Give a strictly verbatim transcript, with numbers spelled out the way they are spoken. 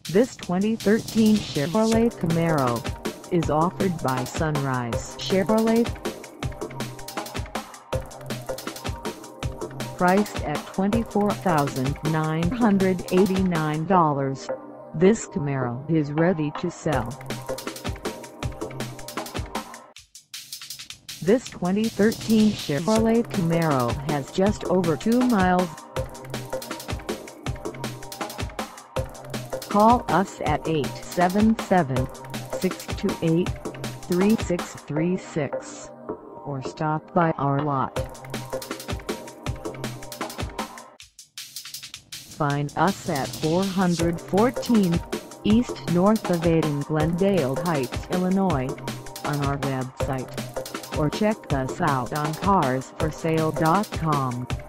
This twenty thirteen Chevrolet Camaro is offered by Sunrise Chevrolet. Priced at twenty-four thousand nine hundred eighty-nine dollars, this Camaro is ready to sell. This twenty thirteen Chevrolet Camaro has just over two miles. Call us at eight seven seven, six two eight, three six three six or stop by our lot. Find us at four fourteen East North Ave in Glendale Heights, Illinois, on our website, or check us out on cars for sale dot com.